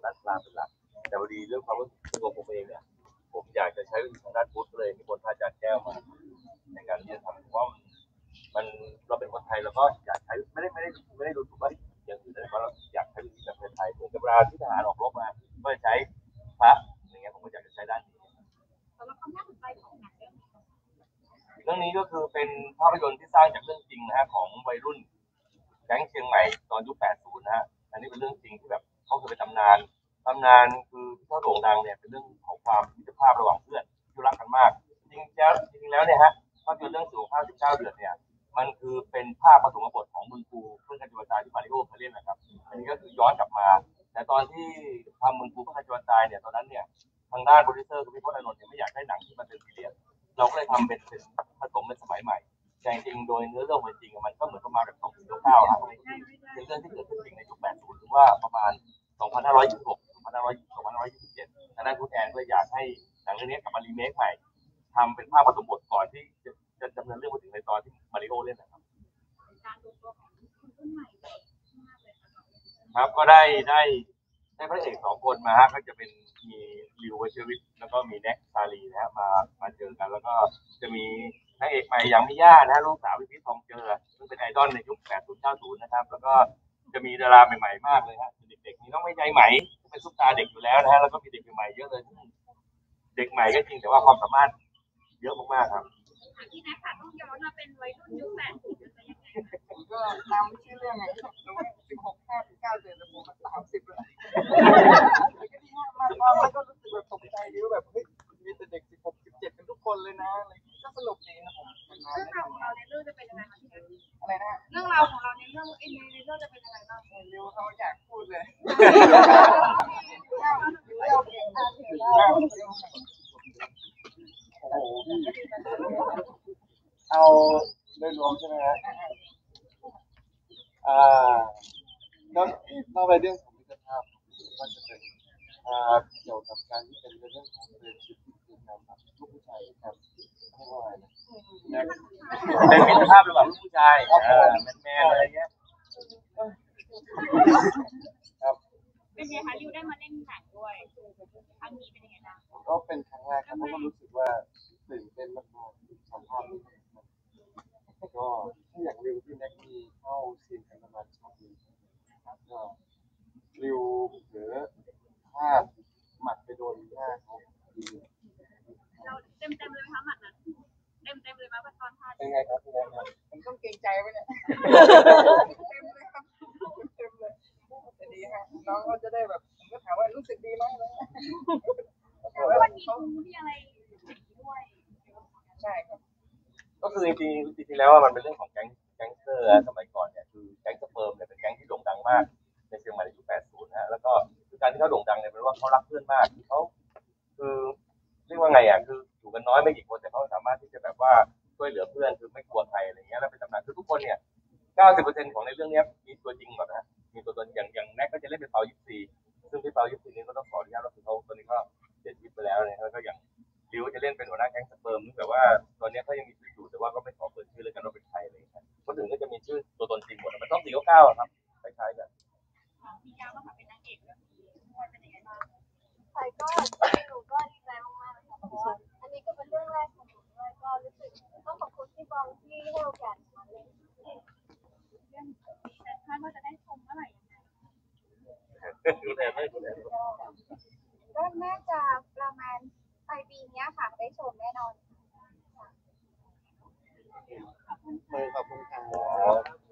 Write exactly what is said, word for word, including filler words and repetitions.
ด้านกลางเป็นหลักแต่พอดีเรื่องความรู้สึกตัวผมเองเนี่ยผมอยากจะใช้วิธีทางด้านพุทธเลยมีคนพระอาจารย์แก้วมาในการที่จะทำว่ามันเราเป็นคนไทยเราก็อยากใช้ไม่ได้ไม่ได้ไม่ได้รู้สึกว่าอย่างอื่นเลยเพราะเราอยากใช้วิธีแบบไทยเหมือนกับเวลาที่ทหารออกรบมาก็ใช้พระอย่างเงี้ยผมก็อยากจะใช้ด้านนี้สำหรับความน่าสนใจของหนังเรื่องนี้เรื่องนี้ก็คือเป็นภาพยนตร์ที่สร้างจากเรื่องจริงนะฮะของวัยรุ่นแก๊งเชียงใหม่ตอนยุคแปดสิบนะฮะอันนี้เป็นเรื่องจริงที่แบบเขาเคยไปตำนานตำนานคือที่เขาโด่งดังเนี่ยเป็นเรื่องของความมิตรภาพระหว่างเพื่อนที่รักกันมากจริงๆแล้วจริงๆแล้วเนี่ยฮะภาพยนตร์เรื่องสู่ข้าวสิบเก้าเดือนเนี่ยมันคือเป็นภาพผสมบทของมึงกูเพื่อนกันจุลตายที่มาริโอเคยเล่นนะครับอันนี้ก็คือย้อนกลับมาแต่ตอนที่ทำมึงกูเพื่อนกันจุลตายเนี่ยตอนนั้นเนี่ยทางด้านโปรดิวเซอร์คือพี่พจน์อานนท์เนี่ยไม่อยากได้หนังที่มันเป็นพีเรียดเราก็เลยทำเป็นเป็นผสมเป็นสมัยใหม่แต่จริงโดยเนื้อเรื่องจริงมันก็เหมือนประมาณแบบสองพันเก้าครับเป็นเรื่องที่เกิดขึ้นจริงในยุคแปดสิบหรือว่าประมาณสองพันห้าร้อยยี่สิบหก สองพันห้าร้อยยี่สิบ สองพันห้าร้อยยี่สิบเจ็ดทางด้านคุณแอนก็อยากให้หนังเรื่องนี้กลับมารีเมคใหม่ทำเป็นภาพผสมบทก่อนที่จะจะดำเนินเรื่องมาถึงในตอนที่มาริโอเล่นนะครับครับก็ได้ได้ได้พระเอกสองคนมาฮะก็จะเป็นมีลิววชิรวิทย์แล้วก็มีแน็กซาลีนะฮะมามาเจอกันแล้วก็จะมีนางเอกใหม่อย่างมิย่านะลูกสาวพี่พีททองเจอซึ่งเป็นไอดอลในยุคแปดสิบ เก้าสิบนะครับแล้วก็จะมีดาราใหม่ๆมากเลยฮะเด็กๆมีน้องไม่ใจไหมเป็นซุปตาเด็กอยู่แล้วนะฮะแล้วก็มีเด็กใหม่เยอะเลยเด็กใหม่ก็จริงแต่ว่าความสามารถเยอะมากๆครับที่นักข่าวต้องย้อนมาเป็นวัยรุ่นยุคแปดสิบจะยังไงผมก็ตามชื่อเรื่องไงแต่ว่าสิบหกห้าสิบเก้าเดือนแต่ผมมาสามสิบแล้วก็ดีมากมากแล้วก็รู้สึกแบบตกใจดีว่าแบบเฮ้ยมีแต่เด็กสิบหกสิบเจ็ดเป็นทุกคนเลยนะอะไรก็สนุกดีนะผมเรื่องราวของเราในเรื่องจะเป็นยังไงคะพี่นัทอะไรนะเรื่องราวของเราในเรื่องในในเรื่องจะเป็นยังไงบ้างริวเขาอยากพูดเลยโอ้โหเอาโดยรวมใช่ไหมฮะอ่าก็เล่าไปเรื่องของมิตรภาพก็จะเป็นอ่าเกี่ยวกับการที่เป็นเรื่องของเรื่องชีวิตที่ทำกับลูกผู้ชายครับเรียกว่าอะไรนะเป็นมิตรภาพระหว่างลูกผู้ชายแมนๆอะไรเงี้ยครับเป็นไงคะริวได้มาเล่นหนังด้วยครั้งนี้เป็นยังไงบ้างก็เป็นครั้งแรกครับเพราะว่ารู้สึกว่าตื่นเต้นมากๆสัมภาษณ์ก็ถ้าอย่างริวที่แน็กมีเข้าซีนกันประมาณสองปีครับก็ริวหรือพลาดหมัดไปโดนหน้าเขาเราเต็มเต็มเลยค่ะหมัดนั้นเต็มเต็มเลยมาตอนพลาดเป็นไงครับเป็นไงครับผมต้องเกรงใจไว้เนี่ยเต็มเลยครับเต็มเลยแต่ดีฮะน้องก็จะได้แบบผมก็ถามว่ารู้สึกดีไหมเลยแต่ว่าวันนี้คุณมีอะไรด้วยใช่ครับก็คือจริงๆจริงๆแล้วมันเป็นเรื่องของแก๊งแก๊งเตอร์สมัยก่อนเนี่ยคือแก๊งสเปิร์มเนี่ยเป็นแก๊งที่โด่งดังมากในเชียงใหม่ในยุคแปดสิบนะฮะแล้วก็คือการที่เขาโด่งดังเนี่ยเป็นว่าเขารักเพื่อนมากเขาคือเรียกว่าไงอ่ะคืออยู่กันน้อยไม่กี่คนแต่เขาสามารถที่จะแบบว่าช่วยเหลือเพื่อนคือไม่กลัวใครอะไรเงี้ยแล้วเป็นตำนานคือทุกคนเนี่ย เก้าสิบเปอร์เซ็นต์ ของในเรื่องนี้มีตัวจริงหมดนะมีตัวตนอย่างอย่างแน็กก็จะเล่นเป็นเปายิปซีซึ่งพี่เปายิปซีนี้ก็ต้องขออนุญาตว่าคือเขาตอนนี้ก็เสียชีวิตไปแล้วเนี่ยแล้วก็อย่างดิวจะเล่นเป็นหัวหน้าแก๊งสเปิร์มแบบว่าตอนนี้เขายังมีชื่ออยู่แต่ว่าก็ไม่ขอเปิดชื่อเลยกันว่าเป็นใครเลยครับคนอื่นก็จะมีชื่อตัวตนจริงหมดมันต้องสี่เก้าครับคล้ายๆกันมียาวมาเป็นนางเอกแล้วเป็นยังไงบ้างใช่ก็หนูก็ดีใจมากๆเลยค่ะเพราะว่าอันนี้ก็เป็นเรื่องแรกของหนูด้วยก็รู้สึกต้องขอบคุณพี่บอลที่ให้โอกาสมาเล่นแต่คาดว่าจะได้ชมเมื่อไหร่ยังไงดูแลไม่ดูแลก็น่าจะประมาณปลายปีนี้ค่ะได้ชมแน่นอนขอบคุณค่ะ